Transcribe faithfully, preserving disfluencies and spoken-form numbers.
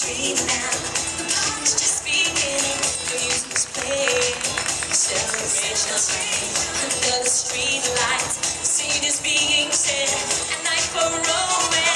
street now. It's just beginning. The music's playing. Celebrations reign under the street lights. The scene is being set. A night for romance.